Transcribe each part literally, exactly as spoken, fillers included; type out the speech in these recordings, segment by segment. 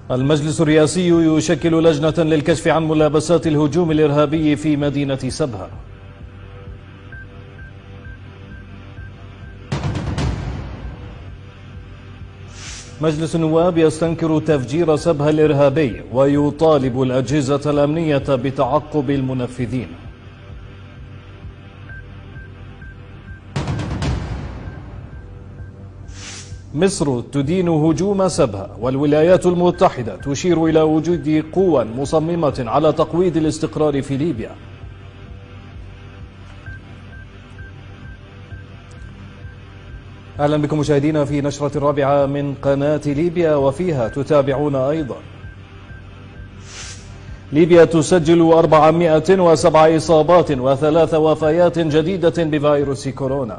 المجلس الرئاسي يشكل لجنة للكشف عن ملابسات الهجوم الإرهابي في مدينة سبها. مجلس النواب يستنكر تفجير سبها الإرهابي ويطالب الأجهزة الأمنية بتعقب المنفذين. مصر تدين هجوم سبها، والولايات المتحدة تشير إلى وجود قوى مصممة على تقويض الاستقرار في ليبيا. أهلا بكم مشاهدينا في نشرة الرابعة من قناة ليبيا، وفيها تتابعون أيضا: ليبيا تسجل أربعمائة وسبع إصابات وثلاث وفيات جديدة بفيروس كورونا.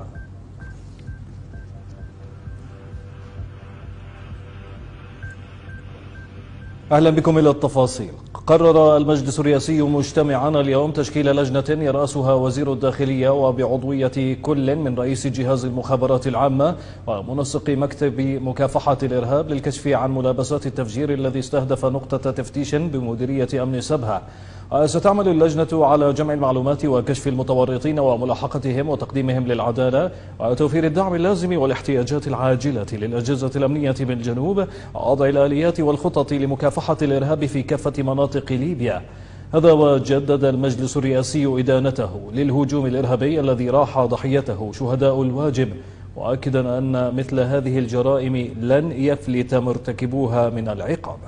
أهلا بكم إلى التفاصيل. قرر المجلس الرئاسي مجتمعا اليوم تشكيل لجنة يرأسها وزير الداخلية وبعضوية كل من رئيس جهاز المخابرات العامة ومنسق مكتب مكافحة الإرهاب للكشف عن ملابسات التفجير الذي استهدف نقطة تفتيش بمديرية أمن سبها. ستعمل اللجنة على جمع المعلومات وكشف المتورطين وملاحقتهم وتقديمهم للعدالة وتوفير الدعم اللازم والاحتياجات العاجلة للأجهزة الأمنية بالجنوب ووضع الآليات والخطط لمكافحة الإرهاب في كافة مناطق ليبيا. هذا وجدد المجلس الرئاسي إدانته للهجوم الإرهابي الذي راح ضحيته شهداء الواجب، وأكدا أن مثل هذه الجرائم لن يفلت مرتكبوها من العقاب.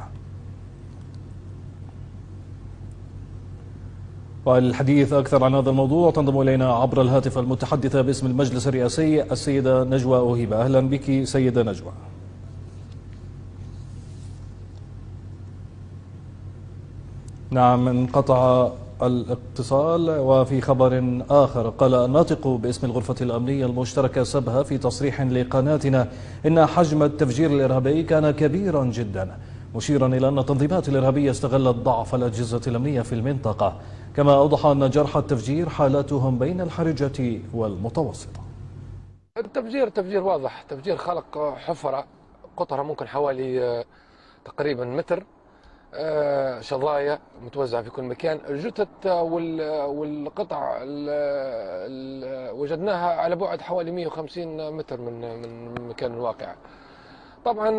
والحديث أكثر عن هذا الموضوع تنضم إلينا عبر الهاتف المتحدثة باسم المجلس الرئاسي السيدة نجوى أوهيبة. أهلا بك سيدة نجوى. نعم، انقطع الاتصال. وفي خبر آخر قال الناطق باسم الغرفة الأمنية المشتركة سبها في تصريح لقناتنا إن حجم التفجير الإرهابي كان كبيرا جدا، مشيرا إلى أن التنظيمات الإرهابية استغلت ضعف الأجهزة الأمنية في المنطقة، كما أوضح أن جرحى التفجير حالاتهم بين الحرجة والمتوسطة. التفجير تفجير واضح، تفجير خلق حفرة قطرها ممكن حوالي تقريبا متر، شظايا متوزعة في كل مكان. الجثث والقطع وجدناها على بعد حوالي مئة وخمسين متر من من مكان الواقعة. طبعا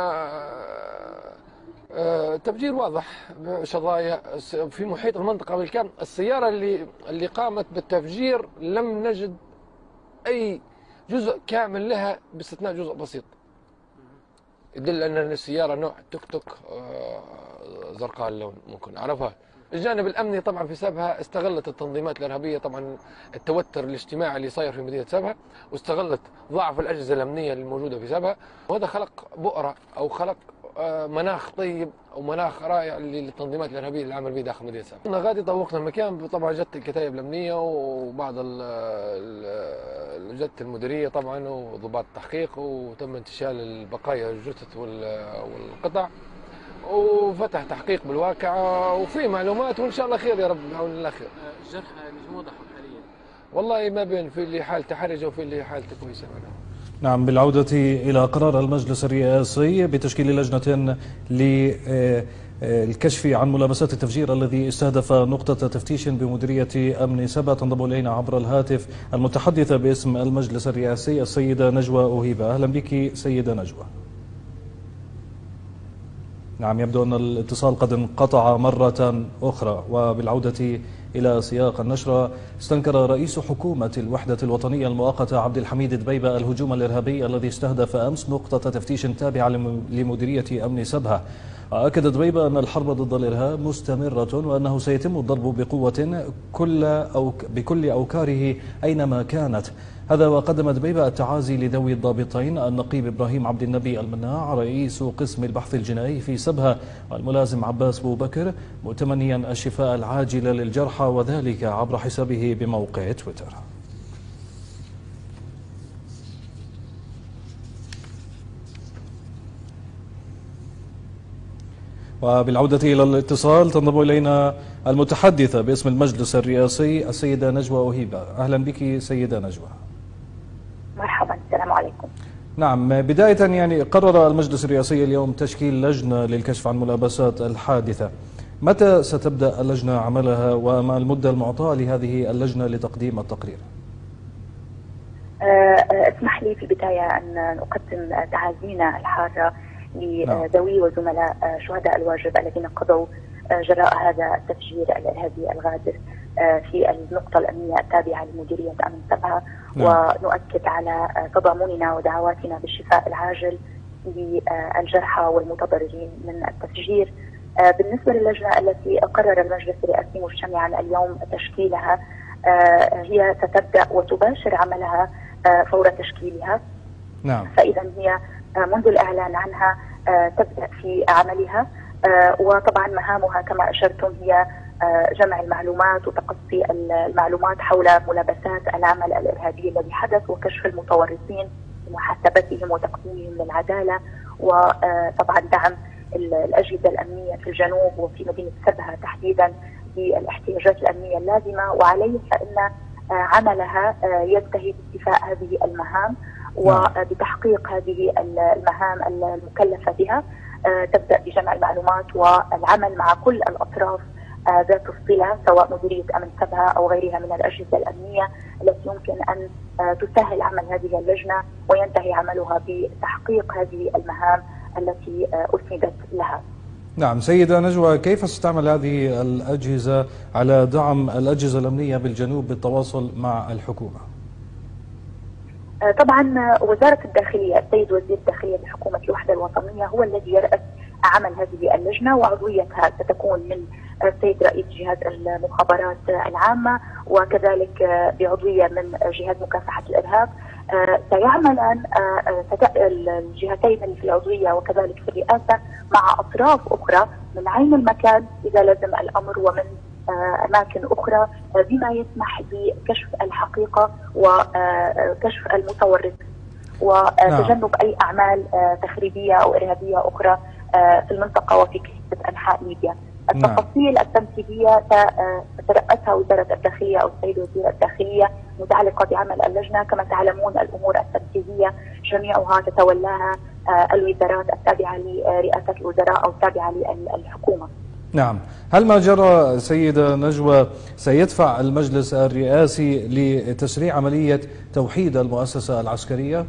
تفجير واضح، شظايا في محيط المنطقة بالكامل. السيارة اللي اللي قامت بالتفجير لم نجد أي جزء كامل لها باستثناء جزء بسيط يدل أن السيارة نوع توك توك زرقاء اللون ممكن عرفها. الجانب الأمني طبعا في سبها استغلت التنظيمات الإرهابية طبعا التوتر الاجتماعي اللي صاير في مدينة سبها، واستغلت ضعف الأجهزة الأمنية الموجودة في سبها، وهذا خلق بؤرة أو خلق مناخ طيب او مناخ رائع للتنظيمات الارهابيه اللي عمل به داخل مدينه سبها. كنا غادي طوقنا المكان، طبعا جت الكتائب الامنيه وبعض جت المديريه طبعا وضباط التحقيق، وتم انتشال البقايا الجثث والقطع، وفتح تحقيق بالواقعه وفي معلومات، وان شاء الله خير يا رب بعون الله خير. الجرحى مش واضح حاليا؟ والله ما بين، في اللي حالته حرجه وفي اللي حالته كويسه. نعم، بالعودة إلى قرار المجلس الرئاسي بتشكيل لجنة للكشف عن ملابسات التفجير الذي استهدف نقطة تفتيش بمديرية أمن سبها، تنضم إلينا عبر الهاتف المتحدثة باسم المجلس الرئاسي السيدة نجوى أوهيبة. أهلا بك سيدة نجوى. نعم، يبدو أن الاتصال قد انقطع مرة أخرى. وبالعودة إلى سياق النشرة، استنكر رئيس حكومة الوحدة الوطنية المؤقتة عبد الحميد دبيبة الهجوم الإرهابي الذي استهدف أمس نقطة تفتيش تابعة لمديرية أمن سبها. أكد دبيبة أن الحرب ضد الإرهاب مستمرة، وأنه سيتم الضرب بقوة كل أو بكل أوكاره أينما كانت. هذا وقدم دبيبة التعازي لذوي الضابطين النقيب إبراهيم عبد النبي المناع رئيس قسم البحث الجنائي في سبها والملازم عباس بو بكر، متمنيا الشفاء العاجل للجرحى، وذلك عبر حسابه بموقع تويتر. وبالعودة إلى الاتصال تنضم إلينا المتحدثة باسم المجلس الرئاسي السيدة نجوى أوهيبة. أهلا بك سيدة نجوى. مرحبا، السلام عليكم. نعم، بداية يعني قرر المجلس الرئاسي اليوم تشكيل لجنة للكشف عن ملابسات الحادثة. متى ستبدأ اللجنة عملها وما المدة المعطاة لهذه اللجنة لتقديم التقرير؟ اسمح لي في البداية أن نقدم تعازينا الحارة لذوي وزملاء شهداء الواجب الذين قضوا جراء هذا التفجير الإرهابي الغادر في النقطة الأمنية التابعة لمديرية أمن سبها. ونؤكد على تضامننا ودعواتنا بالشفاء العاجل للجرحى والمتضررين من التفجير. بالنسبة للجنة التي قرر المجلس الرئاسي مجتمعا اليوم تشكيلها، هي ستبدأ وتباشر عملها فور تشكيلها. نعم. فإذا هي منذ الإعلان عنها تبدأ في عملها، وطبعا مهامها كما أشرتم هي جمع المعلومات وتقصي المعلومات حول ملابسات العمل الإرهابي الذي حدث، وكشف المتورطين ومحاسبتهم وتقديمهم للعدالة، وطبعا دعم الأجهزة الأمنية في الجنوب وفي مدينة سبها تحديدا بالاحتياجات الأمنية اللازمة. وعليه فإن عملها ينتهي باستيفاء هذه المهام وبتحقيق هذه المهام المكلفة بها. تبدأ بجمع المعلومات والعمل مع كل الأطراف ذات الصلة، سواء مديرية أمن سبها أو غيرها من الأجهزة الأمنية التي يمكن أن تسهل عمل هذه اللجنة، وينتهي عملها بتحقيق هذه المهام التي أسندت لها. نعم سيدة نجوى، كيف ستعمل هذه الأجهزة على دعم الأجهزة الأمنية بالجنوب بالتواصل مع الحكومة؟ طبعا وزارة الداخلية، السيد وزير الداخلية بحكومة الوحدة الوطنية هو الذي يرأس عمل هذه اللجنة، وعضويتها ستكون من السيد رئيس جهاز المخابرات العامة، وكذلك بعضوية من جهاز مكافحة الإرهاب. سيعملان الجهتين في العضوية وكذلك في الرئاسة مع أطراف أخرى من عين المكان إذا لزم الأمر، ومن أماكن أخرى، بما يسمح بكشف الحقيقة وكشف المتورط وتجنب أي أعمال تخريبية أو إرهابية أخرى في المنطقة وفي كافة أنحاء ليبيا. التفاصيل التنفيذية تترأسها وزارة الداخلية أو السيد وزير الداخلية متعلقة بعمل اللجنة. كما تعلمون الأمور التنفيذية جميعها تتولاها الوزارات التابعة لرئاسة الوزراء أو التابعة للحكومة. نعم، هل ما جرى سيدة نجوى سيدفع المجلس الرئاسي لتسريع عملية توحيد المؤسسة العسكرية؟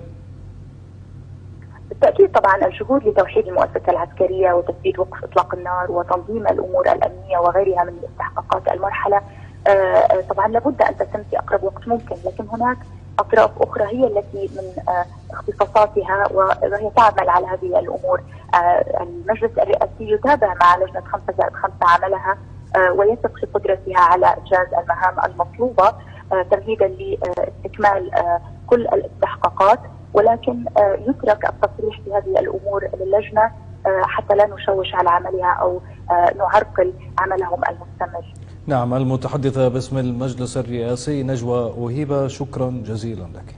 بالتأكيد طبعا الجهود لتوحيد المؤسسة العسكرية وتثبيت وقف إطلاق النار وتنظيم الأمور الأمنية وغيرها من استحقاقات المرحلة طبعا لابد أن تتم في أقرب وقت ممكن، لكن هناك أطراف أخرى هي التي من اختصاصاتها وهي تعمل على هذه الأمور. المجلس الرئاسي يتابع مع لجنة خمسة زائد خمسة عملها ويثق في قدرتها على إنجاز المهام المطلوبة تمهيدا لاستكمال كل الاستحقاقات، ولكن يترك التصريح في هذه الأمور للجنة حتى لا نشوش على عملها أو نعرقل عملهم المستمر. نعم، المتحدثة باسم المجلس الرئاسي نجوى وهيبة، شكرا جزيلا لك.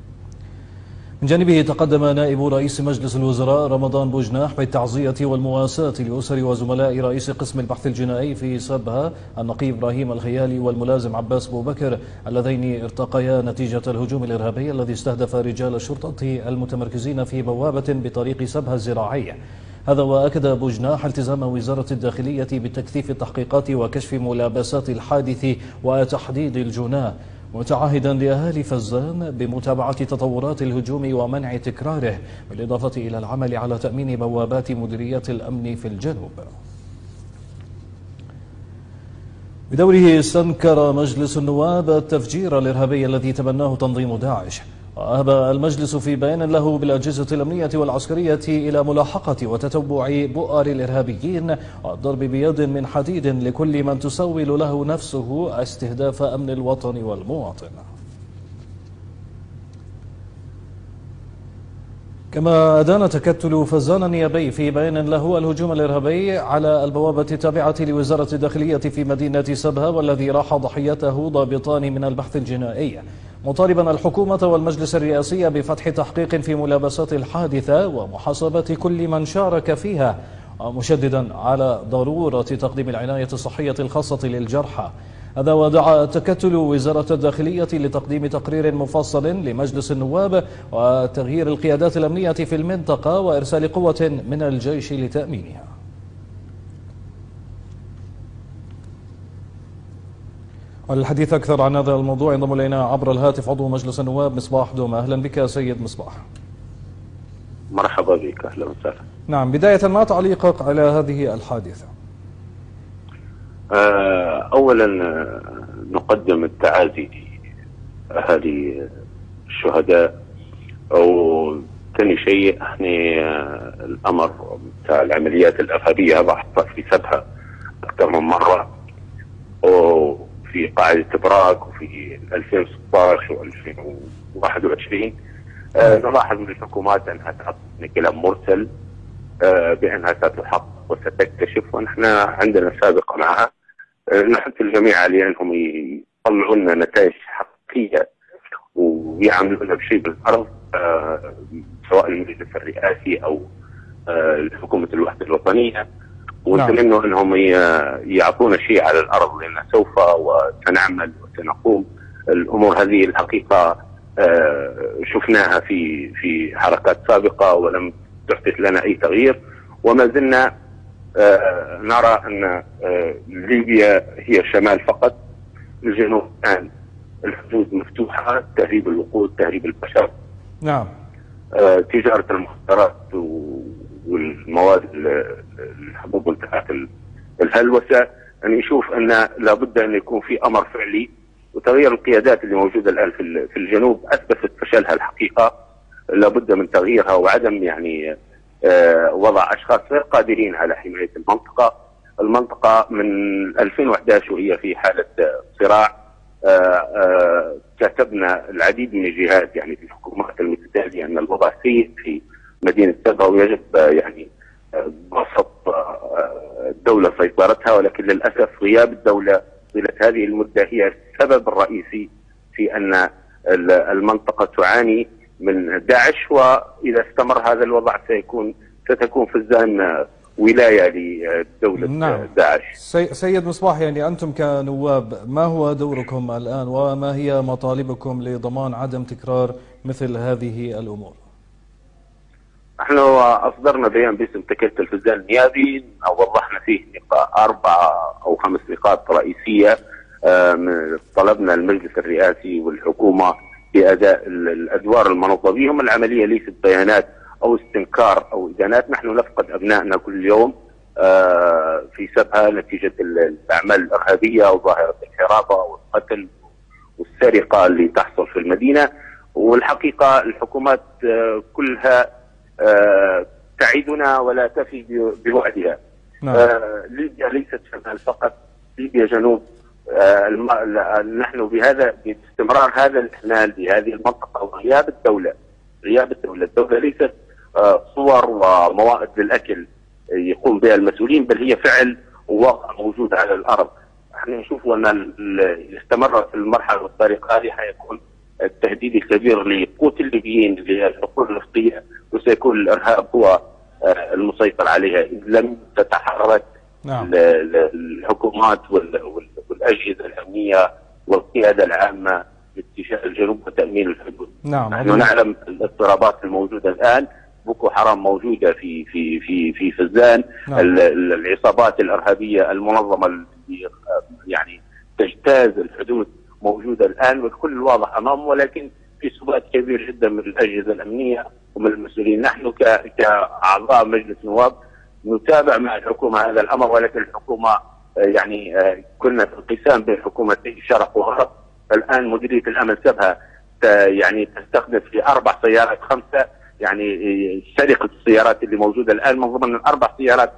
من جانبه تقدم نائب رئيس مجلس الوزراء رمضان بوجناح بالتعزية والمواساة لأسر وزملاء رئيس قسم البحث الجنائي في سبها النقيب إبراهيم الخيالي والملازم عباس بو بكر اللذين ارتقيا نتيجة الهجوم الإرهابي الذي استهدف رجال الشرطة المتمركزين في بوابة بطريق سبها الزراعي. هذا وأكد بوجناح التزام وزارة الداخلية بتكثيف التحقيقات وكشف ملابسات الحادث وتحديد الجناه، متعهدا لأهالي فزان بمتابعة تطورات الهجوم ومنع تكراره، بالإضافة إلى العمل على تأمين بوابات مديريات الأمن في الجنوب. بدوره استنكر مجلس النواب التفجير الإرهابي الذي تبناه تنظيم داعش، وأهبى المجلس في بيان له بالأجهزة الأمنية والعسكرية إلى ملاحقة وتتبع بؤر الإرهابيين والضرب بيد من حديد لكل من تسول له نفسه استهداف أمن الوطن والمواطن. كما أدان تكتل فزان النيابي في بيان له الهجوم الإرهابي على البوابة التابعة لوزارة الداخلية في مدينة سبها والذي راح ضحيته ضابطان من البحث الجنائي، مطالبا الحكومة والمجلس الرئاسي بفتح تحقيق في ملابسات الحادثة ومحاسبة كل من شارك فيها، ومشددا على ضرورة تقديم العناية الصحية الخاصة للجرحى. هذا ودعا تكتل وزارة الداخلية لتقديم تقرير مفصل لمجلس النواب وتغيير القيادات الأمنية في المنطقة وإرسال قوة من الجيش لتأمينها. والحديث أكثر عن هذا الموضوع ينضم إلينا عبر الهاتف عضو مجلس النواب مصباح دومة. أهلا بك سيد مصباح. مرحبا بك، أهلا وسهلا. نعم، بداية ما تعليقك على هذه الحادثة؟ أولا نقدم التعازي لأهالي الشهداء، وثاني شيء احنا الأمر بتاع العمليات الإرهابية هذا حصل في سبها أكثر من مرة، وفي قاعدة براك وفي ألفين وستة عشر وألفين وواحد وعشرين. نلاحظ من الحكومات أنها تعطينا كلام مرسل بأنها ستحقق وستكتشف، ونحن عندنا سابقة معها. نحث الجميع على أنهم يطلعوا لنا نتائج حقيقية ويعملون بشيء بالأرض، سواء المجلس الرئاسي أو حكومة الوحدة الوطنية، ونتمنى أنهم يعطونا شيء على الأرض، لأن سوف وسنعمل وسنقوم. الأمور هذه الحقيقة شفناها في في حركات سابقة ولم تحدث لنا أي تغيير، وما زلنا نرى أن ليبيا هي الشمال فقط، الجنوب الآن الحدود مفتوحة، تهريب الوقود، تهريب البشر. نعم. تجارة المخدرات والمواد الحبوب بتاعت الهلوسة. أن يشوف أن لابد أن يكون في أمر فعلي، وتغيير القيادات اللي موجودة الآن في الجنوب أثبتت فشلها الحقيقة. لابد من تغييرها وعدم يعني وضع أشخاص غير قادرين على حماية المنطقة. المنطقة من ألفين وأحد عشر وهي في حالة صراع. كتبنا العديد من الجهات يعني في الحكومات المتتالية أن الوضع سيء في مدينة سبها، ويجب يعني بسط الدولة سيطرتها، ولكن للأسف غياب الدولة طيلة هذه المدة هي السبب الرئيسي في أن المنطقة تعاني من داعش، وإذا استمر هذا الوضع سيكون ستكون فزان ولاية لدولة نعم. داعش. سيد مصباح، يعني أنتم كنواب ما هو دوركم الآن وما هي مطالبكم لضمان عدم تكرار مثل هذه الأمور؟ نحن أصدرنا بيان باسم تكتل الفزان النيابي، وضحنا فيه أربعة أو خمس نقاط رئيسية. طلبنا المجلس الرئاسي والحكومة بأداء الأدوار المنوطة بهم. العملية ليست بيانات أو استنكار أو إدانات، نحن نفقد أبنائنا كل يوم في سبها نتيجة الأعمال الإرهابية وظاهرة الحرابة والقتل والسرقة اللي تحصل في المدينة. والحقيقة الحكومات كلها تعيدنا ولا تفي بوعدها. نعم. ليبيا ليست شمال فقط، ليبيا جنوب. نحن بهذا باستمرار هذا الاحتلال بهذه المنطقة وغياب الدولة، غياب الدولة، الدولة ليست صور وموائد للأكل يقوم بها المسؤولين، بل هي فعل وواقع موجود على الأرض. نحن نشوف أن استمرت المرحلة والطريق هذه حيكون التهديد الكبير لقوت الليبيين للحقول النفطية، وسيكون الإرهاب هو المسيطر عليها إذ لم تتحرك. نعم. الحكومات والأجهزة الأمنية والقيادة العامة باتجاه الجنوب وتأمين الحدود. نعم. نحن نعلم الاضطرابات الموجودة الآن، بوكو حرام موجودة في في في في فزان. نعم. العصابات الإرهابية المنظمة اللي يعني تجتاز الحدود موجودة الآن، والكل واضح أمامه، ولكن في سبات كبير جدا من الأجهزة الأمنية ومن المسؤولين. نحن كأعضاء مجلس نواب نتابع مع الحكومة هذا الأمر، ولكن الحكومة يعني كنا في انقسام بين حكومتين شرق وغرب. الآن مديرية الأمن سبها يعني تستخدم في أربع سيارات خمسة، يعني سرقة السيارات اللي موجودة الآن من ضمن الأربع سيارات.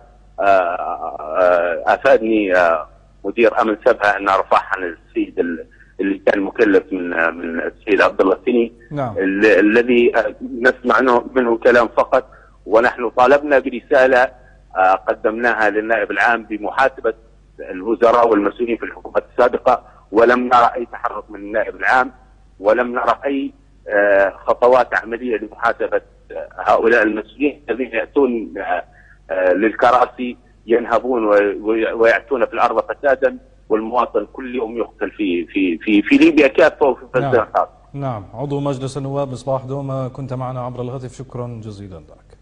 أفادني مدير أمن سبها أن رفعها عن السيد اللي كان مكلف من من السيد عبد الله السني. نعم. الذي نسمع منه كلام فقط، ونحن طالبنا برسالة قدمناها للنائب العام بمحاسبة الوزراء والمسؤولين في الحكومات السابقة، ولم نرى أي تحرك من النائب العام، ولم نرى أي خطوات عملية لمحاسبة هؤلاء المسؤولين الذين يأتون للكراسي ينهبون ويأتون في الأرض فسادا والمواطن كل يوم يقتل في في في في ليبيا كافه وفي فلسطين خاصه. نعم، عضو مجلس النواب مصباح دومة كنت معنا عبر الهاتف، شكرا جزيلا لك.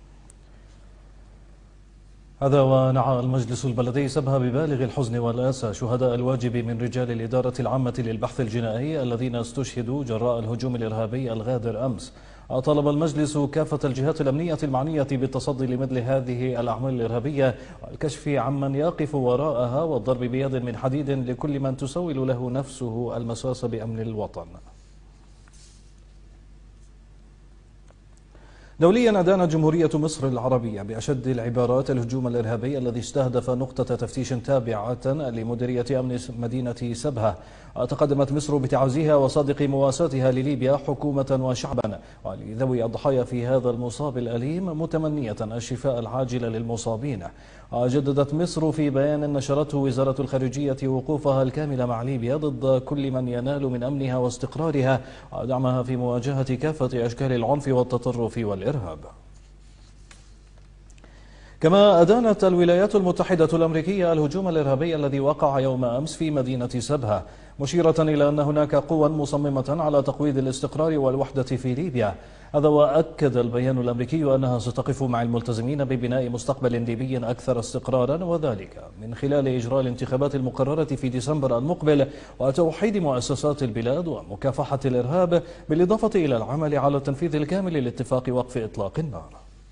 هذا ونعى المجلس البلدي سبها ببالغ الحزن والأسى شهداء الواجب من رجال الإدارة العامة للبحث الجنائي الذين استشهدوا جراء الهجوم الإرهابي الغادر أمس. طالب المجلس كافة الجهات الأمنية المعنية بالتصدي لمثل هذه الأعمال الإرهابية والكشف عمن يقف وراءها والضرب بيد من حديد لكل من تسول له نفسه المساس بأمن الوطن. دوليا أدانت جمهورية مصر العربية بأشد العبارات الهجوم الإرهابي الذي استهدف نقطة تفتيش تابعة لمديرية أمن مدينة سبها. تقدمت مصر بتعزيها وصادق مواساتها لليبيا حكومة وشعبا ولذوي الضحايا في هذا المصاب الأليم، متمنية الشفاء العاجل للمصابين. جددت مصر في بيان نشرته وزارة الخارجية وقوفها الكامل مع ليبيا ضد كل من ينال من أمنها واستقرارها ودعمها في مواجهة كافة أشكال العنف والتطرف والإرهاب. كما أدانت الولايات المتحدة الأمريكية الهجوم الإرهابي الذي وقع يوم أمس في مدينة سبها، مشيرة إلى أن هناك قوى مصممة على تقويض الاستقرار والوحدة في ليبيا. هذا وأكد البيان الأمريكي أنها ستقف مع الملتزمين ببناء مستقبل ليبي أكثر استقرارا، وذلك من خلال إجراء الانتخابات المقررة في ديسمبر المقبل وتوحيد مؤسسات البلاد ومكافحة الإرهاب، بالإضافة إلى العمل على التنفيذ الكامل لاتفاق وقف إطلاق النار.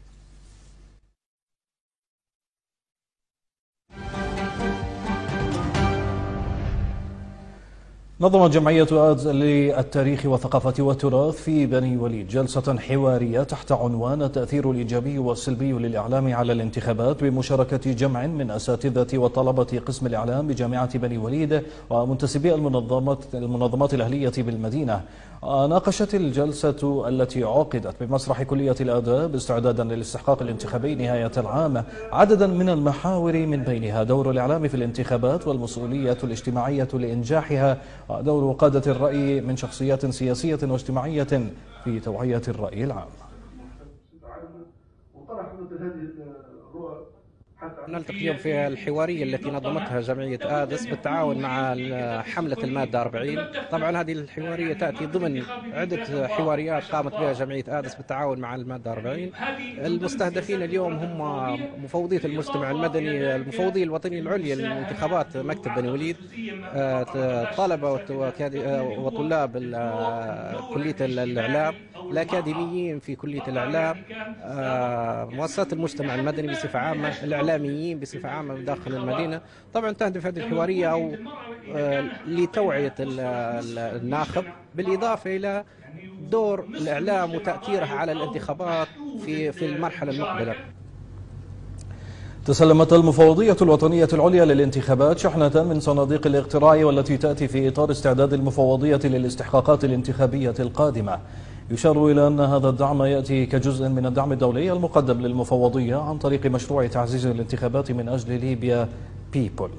نظمت جمعية آدز للتاريخ والثقافة والتراث في بني وليد جلسة حوارية تحت عنوان التأثير الإيجابي والسلبي للإعلام على الانتخابات، بمشاركة جمع من أساتذة وطلبة قسم الإعلام بجامعة بني وليد ومنتسبي المنظمات المنظمات الأهلية بالمدينة. ناقشت الجلسة التي عقدت بمسرح كلية الآداب استعدادا للاستحقاق الانتخابي نهاية العام عددا من المحاور، من بينها دور الإعلام في الانتخابات والمسؤولية الاجتماعية لإنجاحها، ودور قادة الرأي من شخصيات سياسية واجتماعية في توعية الرأي العام. نلتقي اليوم في الحوارية التي نظمتها جمعية آدس بالتعاون مع حملة المادة أربعين. طبعا هذه الحوارية تأتي ضمن عدة حواريات قامت بها جمعية آدس بالتعاون مع المادة أربعين. المستهدفين اليوم هم مفوضية المجتمع المدني، المفوضية الوطنية العليا للانتخابات مكتب بني وليد، طلبة وطلاب كلية الإعلام، الأكاديميين في كلية الإعلام، مؤسسات المجتمع المدني بصفة عامة، الإعلاميين بصفة عامة داخل المدينة. طبعا تهدف هذه الحوارية أو لتوعية الناخب، بالإضافة إلى دور الإعلام وتأثيرها على الانتخابات في في المرحلة المقبلة. تسلمت المفوضية الوطنية العليا للانتخابات شحنة من صناديق الاقتراع، والتي تأتي في إطار استعداد المفوضية للاستحقاقات الانتخابية القادمة. يشار إلى أن هذا الدعم يأتي كجزء من الدعم الدولي المقدم للمفوضية عن طريق مشروع تعزيز الانتخابات من أجل ليبيا بيبول.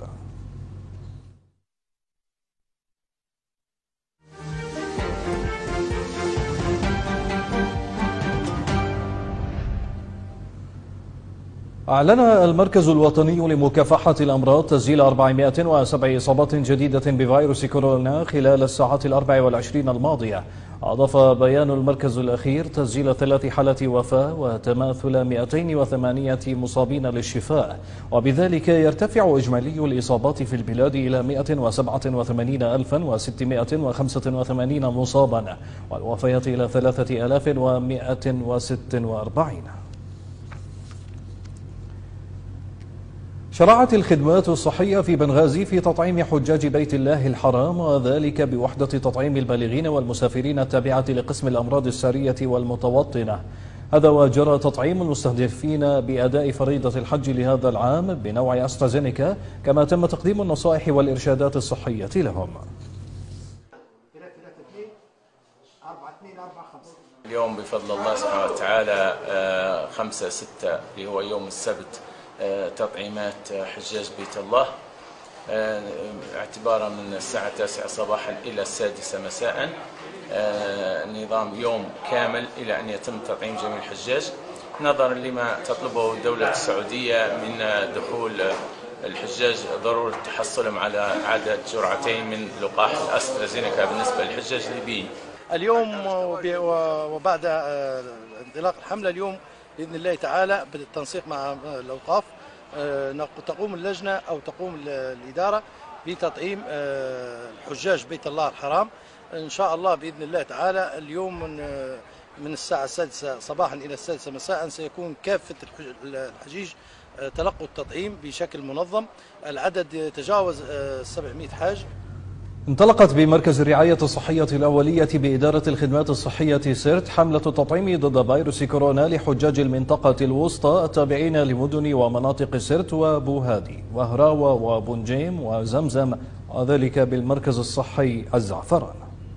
أعلن المركز الوطني لمكافحة الأمراض تسجيل أربعمائة وسبع إصابات جديدة بفيروس كورونا خلال الساعات الأربع والعشرين الماضية. أضاف بيان المركز الأخير تسجيل ثلاث حالات وفاة وتماثل مئتين وثمانية مصابين للشفاء، وبذلك يرتفع إجمالي الإصابات في البلاد إلى مئة وسبعة وثمانين ألفا وستمائة وخمسة وثمانين مصابا، والوفيات إلى ثلاثة آلاف ومئة وستة وأربعين. شرعت الخدمات الصحية في بنغازي في تطعيم حجاج بيت الله الحرام، وذلك بوحدة تطعيم البالغين والمسافرين التابعة لقسم الأمراض السارية والمتوطنة. هذا وجرى تطعيم المستهدفين بأداء فريضة الحج لهذا العام بنوع أسترازينيكا، كما تم تقديم النصائح والإرشادات الصحية لهم. اليوم بفضل الله سبحانه وتعالى خمسة ستة اللي هو يوم السبت تطعيمات حجاج بيت الله اعتبارا من الساعة التاسعة صباحا إلى السادسة مساء، نظام يوم كامل إلى أن يتم تطعيم جميع الحجاج، نظرا لما تطلبه الدولة السعودية من دخول الحجاج ضرورة تحصلهم على عدد جرعتين من لقاح الأسترازينيكا بالنسبة للحجاج الليبيين. اليوم وبعد انطلاق الحملة اليوم بإذن الله تعالى بالتنسيق مع الأوقاف تقوم اللجنة أو تقوم الإدارة بتطعيم الحجاج بيت الله الحرام إن شاء الله بإذن الله تعالى. اليوم من من الساعة السادسة صباحا إلى السادسة مساء سيكون كافة الحجيج تلقوا التطعيم بشكل منظم. العدد يتجاوز سبعمائة حاج. انطلقت بمركز الرعاية الصحية الأولية بإدارة الخدمات الصحية سيرت حملة التطعيم ضد فيروس كورونا لحجاج المنطقة الوسطى التابعين لمدن ومناطق سيرت وبوهادي وهراوة وبنجيم وزمزم، وذلك بالمركز الصحي الزعفران.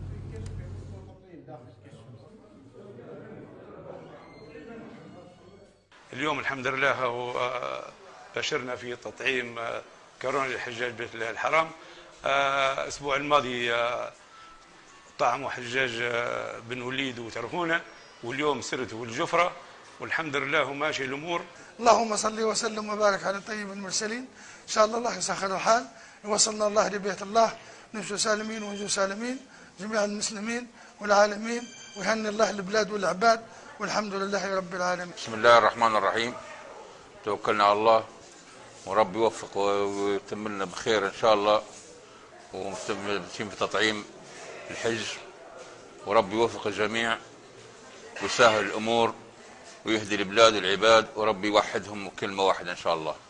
اليوم الحمد لله بشرنا في تطعيم كورونا للحجاج بيت الله الحرام. الأسبوع الماضي طعموا حجاج بن وليد وترهونة، واليوم سرت والجفرة، والحمد لله وماشي الأمور. اللهم صل وسلم وبارك على طيب المرسلين. إن شاء الله الله يسخر الحال، وصلنا الله لبيت الله نمشوا سالمين ونجوا سالمين جميع المسلمين والعالمين، ويهني الله البلاد والعباد، والحمد لله رب العالمين. بسم الله الرحمن الرحيم. توكلنا على الله ورب يوفق ويتم لنا بخير إن شاء الله، وماشيين في تطعيم الحج، ورب يوفق الجميع ويسهل الأمور ويهدي البلاد والعباد، ورب يوحدهم كلمة واحدة إن شاء الله.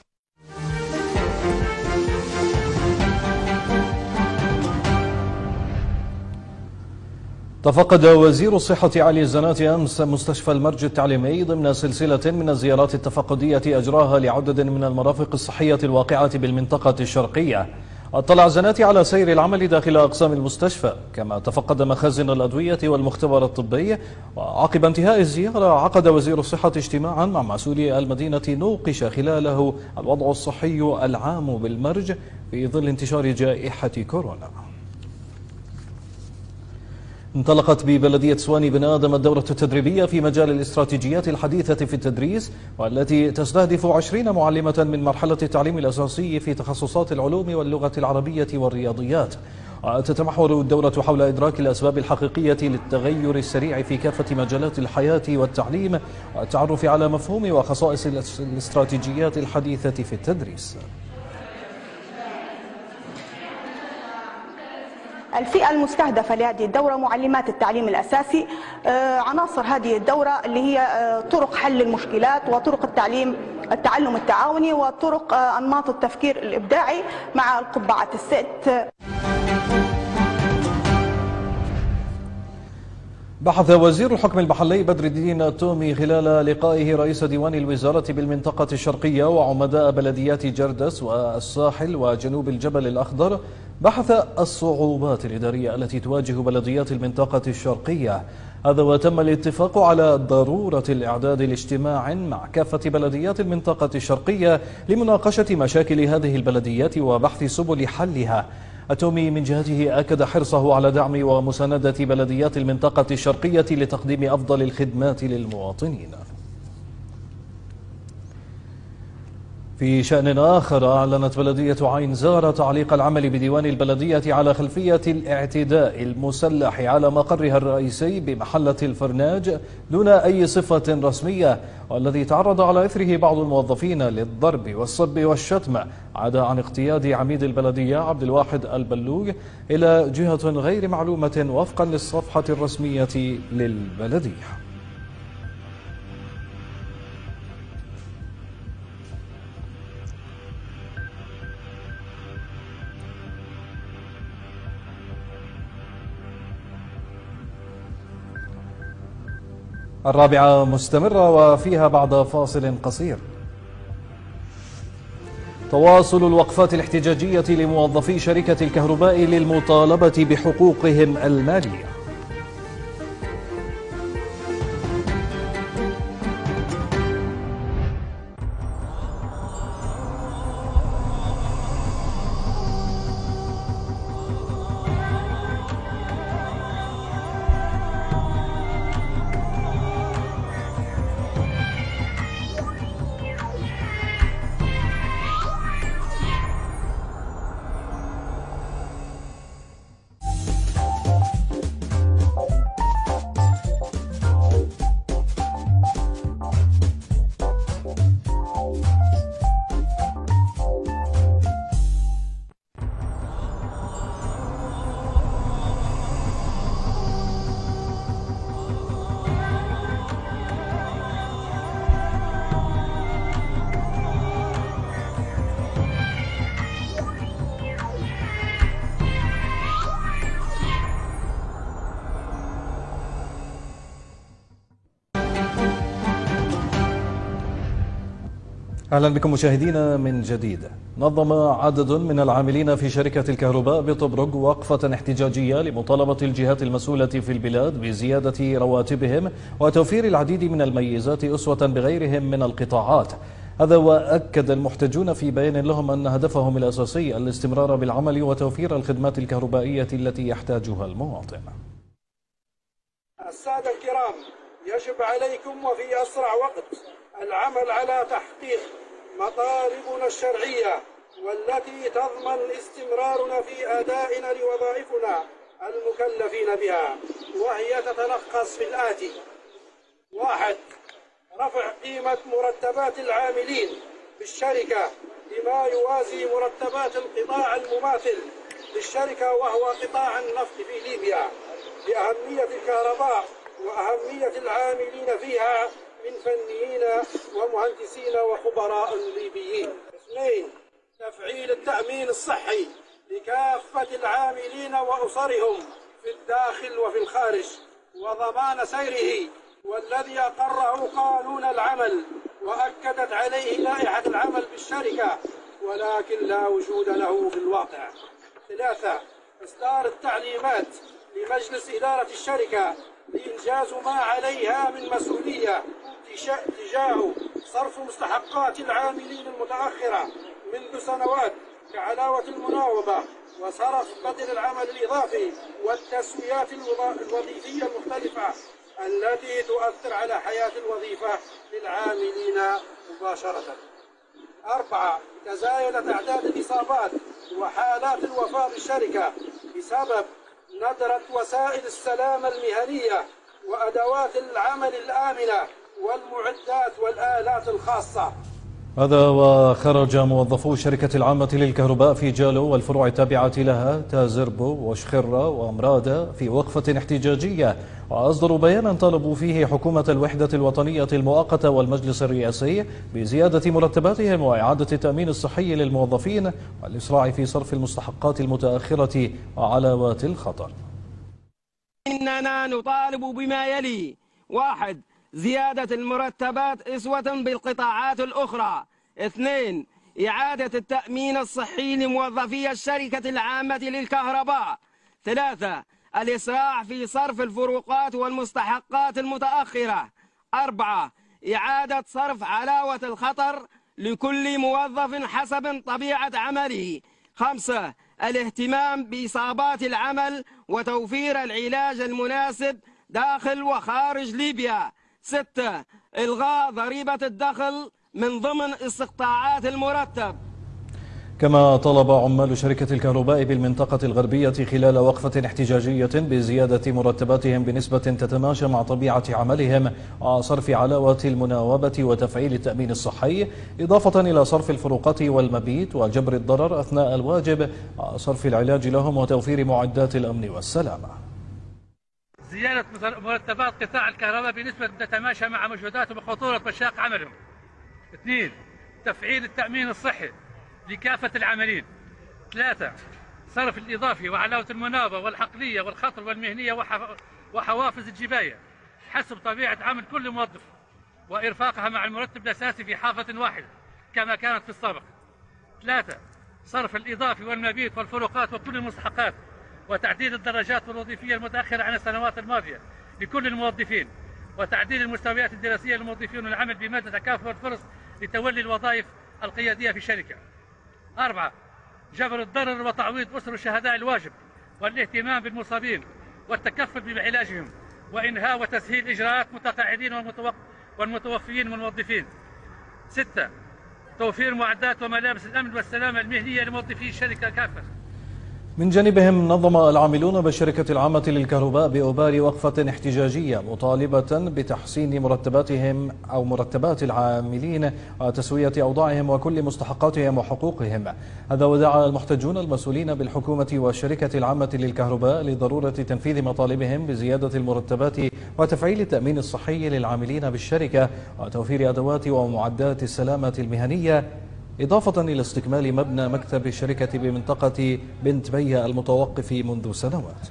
تفقد وزير الصحة علي الزناتي أمس مستشفى المرج التعليمي ضمن سلسلة من الزيارات التفقدية أجراها لعدد من المرافق الصحية الواقعة بالمنطقة الشرقية. اطلع الزناتي على سير العمل داخل أقسام المستشفى، كما تفقد مخازن الأدوية والمختبر الطبي. وعقب انتهاء الزيارة عقد وزير الصحة اجتماعا مع مسؤولي المدينة نوقش خلاله الوضع الصحي العام بالمرج في ظل انتشار جائحة كورونا. انطلقت ببلدية سواني بن آدم الدورة التدريبية في مجال الاستراتيجيات الحديثة في التدريس، والتي تستهدف عشرين معلمة من مرحلة التعليم الأساسي في تخصصات العلوم واللغة العربية والرياضيات. وتتمحور الدورة حول إدراك الأسباب الحقيقية للتغير السريع في كافة مجالات الحياة والتعليم، والتعرف على مفهوم وخصائص الاستراتيجيات الحديثة في التدريس. الفئة المستهدفة لهذه الدورة معلمات التعليم الأساسي. عناصر هذه الدورة اللي هي طرق حل المشكلات وطرق التعليم التعلم التعاوني وطرق أنماط التفكير الإبداعي مع القبعة الست. بحث وزير الحكم المحلي بدر الدين التومي خلال لقائه رئيس ديوان الوزارة بالمنطقة الشرقية وعمداء بلديات جردس والساحل وجنوب الجبل الأخضر بحث الصعوبات الإدارية التي تواجه بلديات المنطقة الشرقية. هذا وتم الاتفاق على ضرورة الإعداد لاجتماع مع كافة بلديات المنطقة الشرقية لمناقشة مشاكل هذه البلديات وبحث سبل حلها. التومي من جهته أكد حرصه على دعم ومساندة بلديات المنطقة الشرقية لتقديم أفضل الخدمات للمواطنين. في شأن آخر، أعلنت بلدية عين زارة تعليق العمل بديوان البلدية على خلفية الاعتداء المسلح على مقرها الرئيسي بمحلة الفرناج دون أي صفة رسمية، والذي تعرض على إثره بعض الموظفين للضرب والسب والشتم، عدا عن اقتياد عميد البلدية عبد الواحد البلوغ إلى جهة غير معلومة وفقا للصفحة الرسمية للبلدية. الرابعة مستمرة وفيها بعد فاصل قصير. تواصل الوقفات الاحتجاجية لموظفي شركة الكهرباء للمطالبة بحقوقهم المالية. أهلا بكم مشاهدينا من جديد. نظم عدد من العاملين في شركة الكهرباء بطبرق وقفة احتجاجية لمطالبة الجهات المسؤولة في البلاد بزيادة رواتبهم وتوفير العديد من الميزات أسوة بغيرهم من القطاعات. هذا وأكد المحتجون في بيان لهم أن هدفهم الأساسي الاستمرار بالعمل وتوفير الخدمات الكهربائية التي يحتاجها المواطن. السادة الكرام، يجب عليكم وفي أسرع وقت العمل على تحقيق مطالبنا الشرعية والتي تضمن استمرارنا في أدائنا لوظائفنا المكلفين بها، وهي تتلخص في الآتي: واحد، رفع قيمة مرتبات العاملين بالشركة بما يوازي مرتبات القطاع المماثل للشركة وهو قطاع النفط في ليبيا، لأهمية الكهرباء وأهمية العاملين فيها من فنيين ومهندسين وخبراء ليبيين. اثنين، تفعيل التأمين الصحي لكافة العاملين وأسرهم في الداخل وفي الخارج وضمان سيره، والذي أقره قانون العمل وأكدت عليه لائحة العمل بالشركة، ولكن لا وجود له في الواقع. ثلاثة، إصدار التعليمات لمجلس إدارة الشركة لإنجاز ما عليها من مسؤولية تجاه صرف مستحقات العاملين المتأخرة منذ سنوات كعلاوة المناوبة وصرف بدل العمل الإضافي والتسويات الوظيفية المختلفة التي تؤثر على حياة الوظيفة للعاملين مباشرة. أربعة، تزايد تعداد الإصابات وحالات الوفاة بالشركة بسبب ندرة وسائل السلامة المهنية وأدوات العمل الآمنة والمعدات والآلات الخاصة. هذا وخرج موظفو الشركة العامة للكهرباء في جالو والفروع التابعة لها تازربو وشخرة وأمرادة في وقفة احتجاجية، وأصدروا بيانا طالبوا فيه حكومة الوحدة الوطنية المؤقتة والمجلس الرئاسي بزيادة مرتباتهم وإعادة التأمين الصحي للموظفين والإسراع في صرف المستحقات المتأخرة وعلاوات الخطر. إننا نطالب بما يلي: واحد، زيادة المرتبات أسوة بالقطاعات الأخرى. اثنين، إعادة التأمين الصحي لموظفي الشركة العامة للكهرباء. ثلاثة، الإسراع في صرف الفروقات والمستحقات المتأخرة. أربعة، إعادة صرف علاوة الخطر لكل موظف حسب طبيعة عمله. خمسة، الاهتمام بإصابات العمل وتوفير العلاج المناسب داخل وخارج ليبيا. ستة، إلغاء ضريبة الدخل من ضمن استقطاعات المرتب. كما طلب عمال شركة الكهرباء بالمنطقة الغربية خلال وقفة احتجاجية بزيادة مرتباتهم بنسبة تتماشى مع طبيعة عملهم وصرف علاوة المناوبة وتفعيل التأمين الصحي، إضافة إلى صرف الفروقات والمبيت وجبر الضرر أثناء الواجب وصرف العلاج لهم وتوفير معدات الأمن والسلامة. زيادة مرتبات قطاع الكهرباء بنسبة تتماشى مع مجهوداتهم وخطورة مشاق عملهم. اثنين، تفعيل التأمين الصحي لكافة العاملين. ثلاثة، صرف الإضافي وعلاوة المناوبة والحقلية والخطر والمهنية وحوافز الجباية حسب طبيعة عمل كل موظف وإرفاقها مع المرتب الأساسي في حافة واحدة كما كانت في السابق. ثلاثة، صرف الإضافي والمبيت والفروقات وكل المستحقات وتعديل الدرجات الوظيفية المتأخرة عن السنوات الماضية لكل الموظفين، وتعديل المستويات الدراسية للموظفين والعمل بمادة تكافؤ الفرص لتولي الوظائف القيادية في الشركة. أربعة، جبر الضرر وتعويض أسر الشهداء الواجب والاهتمام بالمصابين والتكفل بعلاجهم وإنهاء وتسهيل إجراءات متقاعدين والمتوفيين من الموظفين. ستة، توفير معدات وملابس الأمن والسلامة المهنية لموظفي الشركة كافة. من جانبهم نظم العاملون بالشركة العامة للكهرباء بأوبار وقفة احتجاجية مطالبة بتحسين مرتباتهم أو مرتبات العاملين وتسوية أوضاعهم وكل مستحقاتهم وحقوقهم. هذا ودعا المحتجون المسؤولين بالحكومة والشركة العامة للكهرباء لضرورة تنفيذ مطالبهم بزيادة المرتبات وتفعيل التأمين الصحي للعاملين بالشركة وتوفير أدوات ومعدات السلامة المهنية، إضافة إلى استكمال مبنى مكتب الشركة بمنطقة بنت بيا المتوقف منذ سنوات.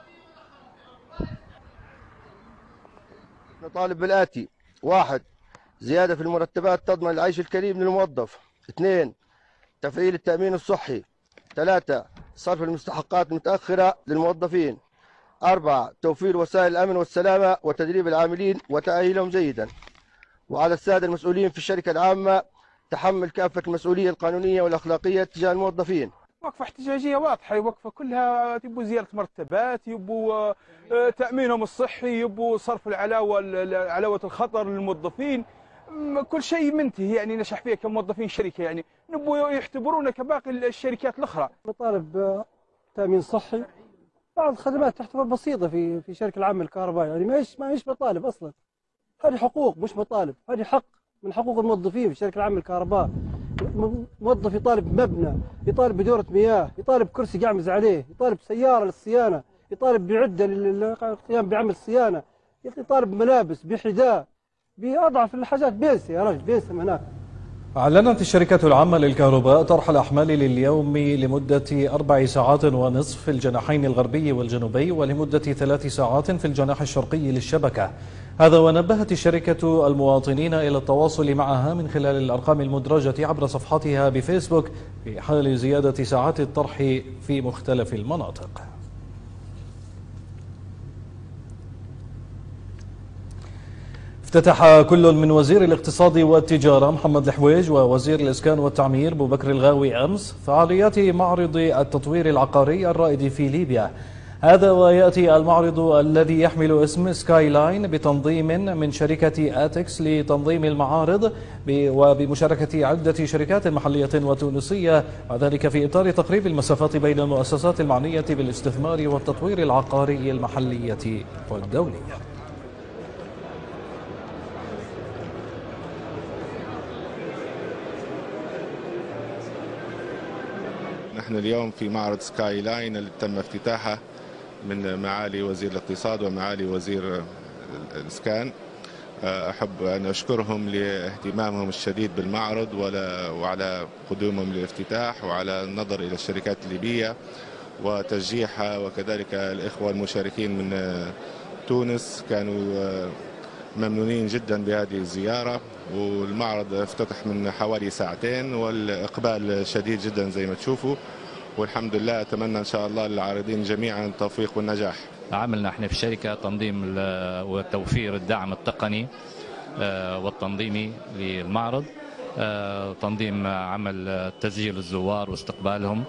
نطالب بالآتي: واحد، زيادة في المرتبات تضمن العيش الكريم للموظف. اثنين، تفعيل التأمين الصحي. ثلاثة، صرف المستحقات المتأخرة للموظفين. أربعة، توفير وسائل الأمن والسلامة وتدريب العاملين وتأهيلهم جيدا. وعلى السادة المسؤولين في الشركة العامة تحمل كافة المسؤولية القانونية والأخلاقية تجاه الموظفين. وقفة احتجاجية واضحة، وقفة كلها يبوا زيادة مرتبات، يبوا تأمينهم الصحي، يبوا صرف العلاوة علاوة الخطر للموظفين، كل شيء منتهي يعني نشح فيه كموظفين شركة، يعني نبوا يعتبرونا كباقي الشركات الأخرى. مطالب تأمين صحي، بعض الخدمات تعتبر بسيطة في في شركة العامة للكهرباء، يعني ما هيش ما هيش مطالب أصلا، هذه حقوق مش مطالب، هذه حق من حقوق الموظفين في الشركة العامة للكهرباء. موظف يطالب مبنى، يطالب بدورة مياه، يطالب كرسي يعمز عليه، يطالب سيارة للصيانة، يطالب بعدة للقيام بعمل الصيانة، يطالب ملابس، بحذاء، بأضعف الحاجات بينسى يا رجل بينسى هناك. أعلنت الشركة العامة للكهرباء طرح الأحمال لليوم لمدة أربع ساعات ونصف في الجناحين الغربي والجنوبي، ولمدة ثلاث ساعات في الجناح الشرقي للشبكة. هذا ونبهت الشركة المواطنين إلى التواصل معها من خلال الأرقام المدرجة عبر صفحتها بفيسبوك في حال زيادة ساعات الطرح في مختلف المناطق. افتتح كل من وزير الاقتصاد والتجارة محمد الحويج ووزير الإسكان والتعمير أبو بكر الغاوي أمس فعاليات معرض التطوير العقاري الرائد في ليبيا. هذا ويأتي المعرض الذي يحمل اسم سكاي لاين بتنظيم من شركة آتكس لتنظيم المعارض وبمشاركة عدة شركات محلية وتونسية، وذلك في إطار تقريب المسافات بين المؤسسات المعنية بالاستثمار والتطوير العقاري المحلية والدولية. نحن اليوم في معرض سكاي لاين اللي تم افتتاحه من معالي وزير الاقتصاد ومعالي وزير الإسكان. أحب أن أشكرهم لاهتمامهم الشديد بالمعرض وعلى قدومهم للافتتاح وعلى النظر إلى الشركات الليبية وتشجيعها، وكذلك الإخوة المشاركين من تونس كانوا ممنونين جدا بهذه الزيارة. والمعرض افتتح من حوالي ساعتين والإقبال شديد جدا زي ما تشوفوا، والحمد لله أتمنى إن شاء الله للعارضين جميعا التوفيق والنجاح. عملنا احنا في الشركة تنظيم وتوفير الدعم التقني والتنظيمي للمعرض، تنظيم عمل تسجيل الزوار واستقبالهم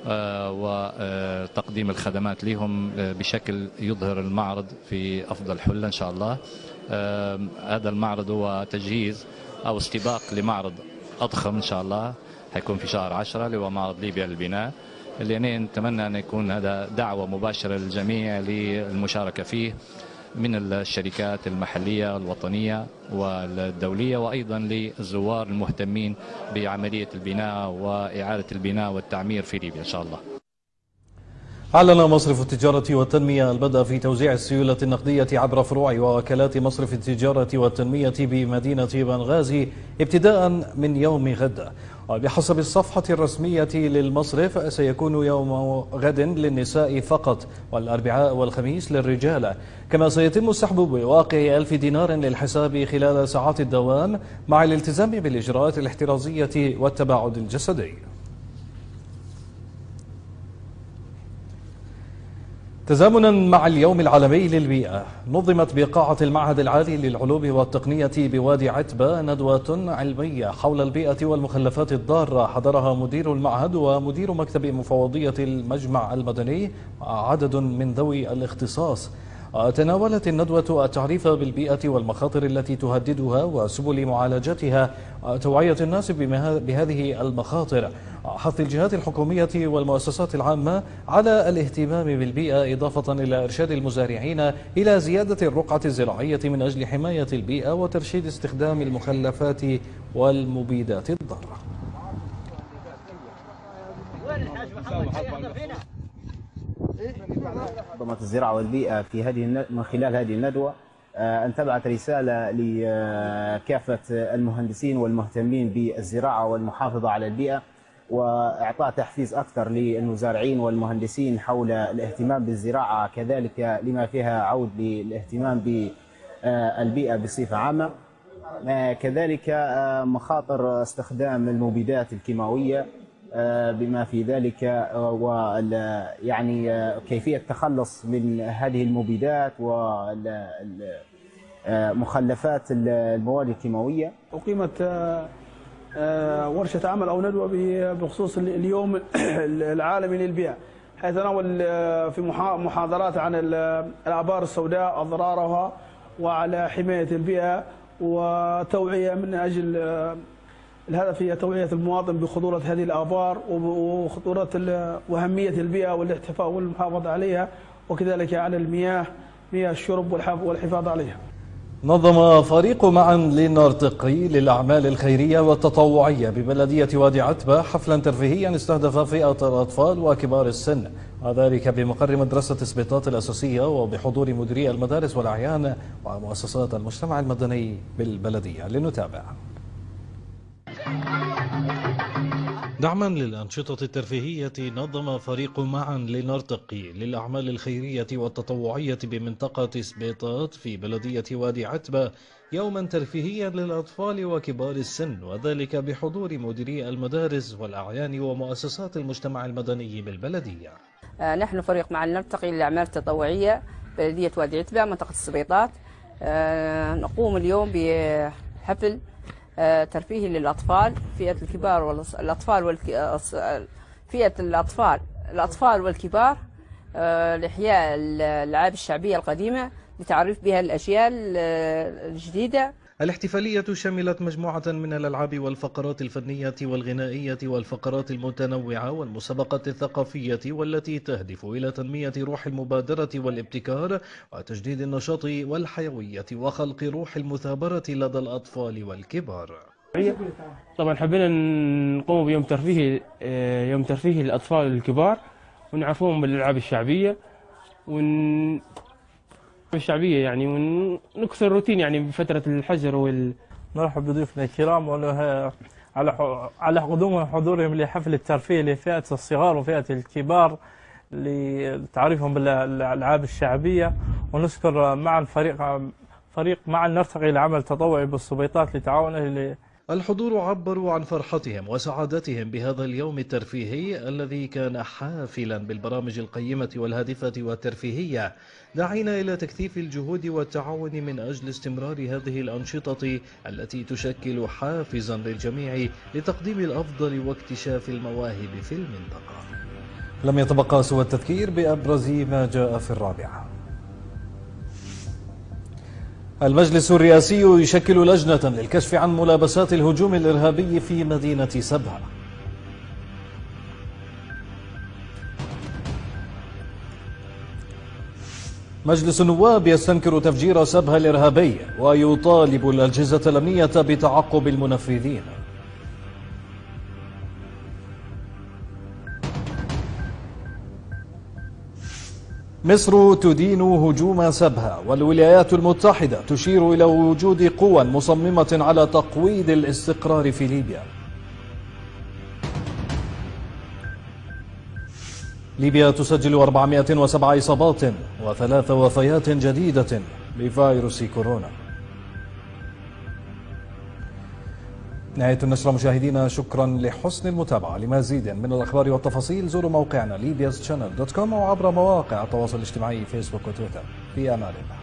وتقديم الخدمات لهم بشكل يظهر المعرض في أفضل حلة إن شاء الله. هذا المعرض هو تجهيز أو استباق لمعرض أضخم إن شاء الله حيكون في شهر عشرة اللي هو معرض ليبيا للبناء، اللي أنا نتمنى أن يكون هذا دعوة مباشرة للجميع للمشاركة فيه من الشركات المحلية الوطنية والدولية، وأيضا للزوار المهتمين بعملية البناء وإعادة البناء والتعمير في ليبيا إن شاء الله. أعلن مصرف التجارة والتنمية البدء في توزيع السيولة النقدية عبر فروع ووكالات مصرف التجارة والتنمية بمدينة بنغازي ابتداء من يوم غد. وبحسب الصفحة الرسمية للمصرف سيكون يوم غد للنساء فقط والأربعاء والخميس للرجال، كما سيتم السحب بواقع ألف دينار للحساب خلال ساعات الدوام مع الالتزام بالإجراءات الاحترازية والتباعد الجسدي. تزامنا مع اليوم العالمي للبيئة نظمت بقاعة المعهد العالي للعلوم والتقنية بوادي عتبة ندوة علمية حول البيئة والمخلفات الضارة، حضرها مدير المعهد ومدير مكتب مفوضية المجمع المدني وعدد من ذوي الاختصاص. تناولت الندوة التعريف بالبيئة والمخاطر التي تهددها وسبل معالجتها وتوعية الناس بهذه المخاطر، حث الجهات الحكومية والمؤسسات العامة على الاهتمام بالبيئة، إضافة إلى إرشاد المزارعين إلى زيادة الرقعة الزراعية من أجل حماية البيئة وترشيد استخدام المخلفات والمبيدات الضارة. منظمة الزراعة والبيئة في هذه من خلال هذه الندوة أن تبعث رسالة لكافة المهندسين والمهتمين بالزراعة والمحافظة على البيئة، وإعطاء تحفيز أكثر للمزارعين والمهندسين حول الاهتمام بالزراعة، كذلك لما فيها عود للاهتمام بالبيئة بصفة عامة. كذلك مخاطر استخدام المبيدات الكيماوية بما في ذلك ويعني كيفية التخلص من هذه المبيدات ومخلفات المواد الكيماوية. أقيمت ورشة عمل أو ندوة بخصوص اليوم العالمي للبيئة، حيث تناول في محاضرات عن الآبار السوداء أضرارها وعلى حماية البيئة وتوعية من أجل الهدف هي توعية المواطن بخطورة هذه الآبار وخطورة وأهمية البيئة والاحتفاظ والمحافظة عليها، وكذلك على المياه مياه الشرب والحفاظ عليها. نظم فريق معا للنرتقي للأعمال الخيرية والتطوعية ببلدية وادي عتبة حفلا ترفيهيا استهدف فئة الأطفال وكبار السن، وذلك بمقر مدرسة سبيطات الأساسية وبحضور مديري المدارس والأعيان ومؤسسات المجتمع المدني بالبلدية. لنتابع. دعما للأنشطة الترفيهية نظم فريق معا لنرتقي للأعمال الخيرية والتطوعية بمنطقة سبيطات في بلدية وادي عتبة يوما ترفيهيا للأطفال وكبار السن، وذلك بحضور مديري المدارس والأعيان ومؤسسات المجتمع المدني بالبلدية. نحن فريق معا نرتقي للأعمال التطوعية بلدية وادي عتبة منطقة سبيطات. نقوم اليوم بحفل ترفيهي للأطفال، فئة الكبار والأطفال والك... فئة الأطفال الأطفال والكبار لإحياء الألعاب الشعبية القديمة لتعريف بها الأجيال الجديدة. الاحتفالية شملت مجموعة من الألعاب والفقرات الفنية والغنائية والفقرات المتنوعة والمسابقات الثقافية، والتي تهدف إلى تنمية روح المبادرة والابتكار وتجديد النشاط والحيوية وخلق روح المثابرة لدى الأطفال والكبار. طبعا حبينا نقوم بيوم ترفيهي يوم ترفيهي للأطفال والكبار ونعرفوهم بالألعاب الشعبية ون الشعبية يعني ونكسر الروتين يعني بفترة الحجر وال نرحب بضيوفنا الكرام على على قدومهم وحضورهم لحفل الترفيه لفئة الصغار وفئة الكبار لتعريفهم بالألعاب الشعبية، ونشكر معا فريق فريق معا نرتقي لعمل تطوعي بالسبيطات لتعاونه. الحضور عبروا عن فرحتهم وسعادتهم بهذا اليوم الترفيهي الذي كان حافلا بالبرامج القيمة والهادفة والترفيهية، داعين إلى تكثيف الجهود والتعاون من أجل استمرار هذه الأنشطة التي تشكل حافزا للجميع لتقديم الأفضل واكتشاف المواهب في المنطقة. لم يتبقى سوى التذكير بأبرز ما جاء في الرابعة. المجلس الرئاسي يشكل لجنة للكشف عن ملابسات الهجوم الإرهابي في مدينة سبها. مجلس النواب يستنكر تفجير سبها الإرهابي ويطالب الأجهزة الأمنية بتعقب المنفذين. مصر تدين هجوم سبها، والولايات المتحدة تشير إلى وجود قوى مصممة على تقويض الاستقرار في ليبيا. ليبيا تسجل أربعمائة وسبع إصابات وثلاث وفيات جديدة بفيروس كورونا. نهاية النشرة مشاهدينا، شكرا لحسن المتابعة. لمزيد من الأخبار والتفاصيل زوروا موقعنا ليبياس شانل دوت كوم أو عبر مواقع التواصل الاجتماعي فيسبوك وتويتر. في أمان الله.